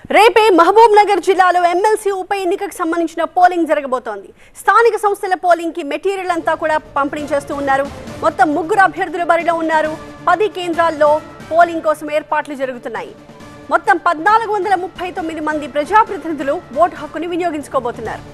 రేపే మహబూబ్ నగర్ జిల్లాలో ఎమ్మెల్సీ ఉప ఎన్నికకు సంబంధించిన పోలింగ్ జరగబోతోంది. స్థానిక సంస్థల పోలింగ్ కి మెటీరియల్ అంతా కూడా పంపిణీ చేస్తూ ఉన్నారు. మొత్తం 3 అభ్యర్థులు బరిలో ఉన్నారు. 10 కేంద్రాల్లో పోలింగ్ కోసం ఏర్పాట్లు జరుగుతున్నాయి. మొత్తం 1439 మంది ప్రజాప్రతినిధులు ఓటు హక్కుని వినియోగించుకోబోతున్నారు.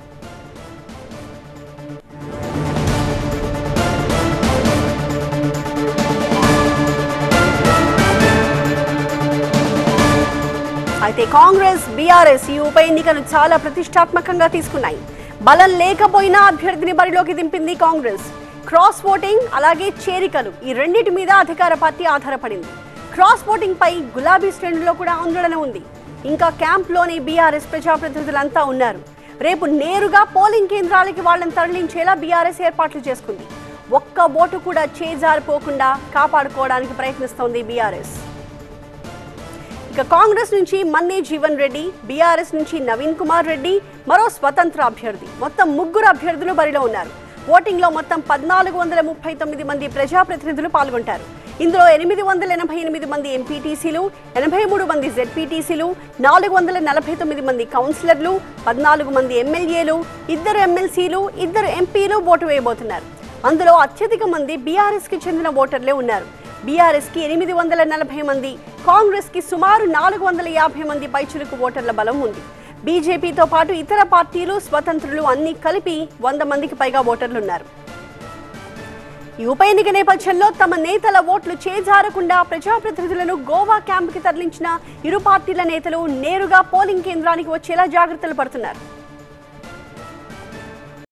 అయితే కాంగ్రెస్ బీఆర్ఎస్ ఈ ఉప ఎన్నికను చాలా ప్రతిష్టాత్మకంగా తీసుకున్నాయి. బలం లేకపోయినా అభ్యర్థిని బరిలోకి దింపింది కాంగ్రెస్. క్రాస్ ఓటింగ్ అలాగే చేరికలు ఈ రెండింటి మీద అధికార పార్టీ ఆధారపడింది. క్రాస్ ఓటింగ్ పై గులాబీ శ్రేణుల్లో కూడా ఆందోళన ఉంది. ఇంకా క్యాంప్లోని బీఆర్ఎస్ ప్రజాప్రతినిధులంతా ఉన్నారు. రేపు నేరుగా పోలింగ్ కేంద్రాలకి వాళ్ళని తరలించేలా బీఆర్ఎస్ ఏర్పాట్లు చేసుకుంది. ఒక్క ఓటు కూడా చేజారిపోకుండా కాపాడుకోవడానికి ప్రయత్నిస్తోంది బీఆర్ఎస్. ఇక కాంగ్రెస్ నుంచి మన్నే జీవన్ రెడ్డి, బీఆర్ఎస్ నుంచి నవీన్ కుమార్ రెడ్డి, మరో స్వతంత్ర అభ్యర్థి, మొత్తం 3 అభ్యర్థులు బరిలో ఉన్నారు. ఓటింగ్ లో మొత్తం 1439 మంది ప్రజాప్రతినిధులు పాల్గొంటారు. ఇందులో 888 మంది ఎంపీటీసీలు, 83 మంది జెడ్పీటీసీలు, 449 మంది కౌన్సిలర్లు, 14 మంది ఎమ్మెల్యేలు, 2 ఎమ్మెల్సీలు, 2 ఎంపీలు ఓటు వేయబోతున్నారు. అందులో అత్యధిక మంది బీఆర్ఎస్ కి చెందిన ఓటర్లే ఉన్నారు. బీఆర్ఎస్ కి 840 మంది, కాంగ్రెస్ కి సుమారు 450 మంది పైచులకు ఓటర్ల బలం ఉంది. బీజేపీతో పాటు ఇతర పార్టీలు, స్వతంత్రులు అన్ని కలిపి 100 మందికి పైగా ఓటర్లున్నారు. ఈ ఉప ఎన్నిక నేపథ్యంలో తమ నేతల ఓట్లు చేజారకుండా ప్రజాప్రతినిధులను గోవా క్యాంపుకి తరలించిన ఇరు పార్టీల నేతలు నేరుగా పోలింగ్ కేంద్రానికి వచ్చేలా జాగ్రత్తలు పడుతున్నారు.